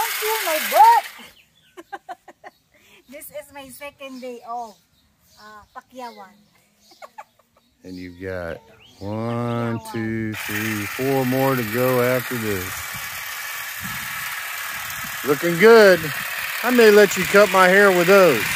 don't feel my butt. This is my second day of Pakyawan. And you've got 1, 2, 3, 4 more to go after this. Looking good. I may let you cut my hair with those.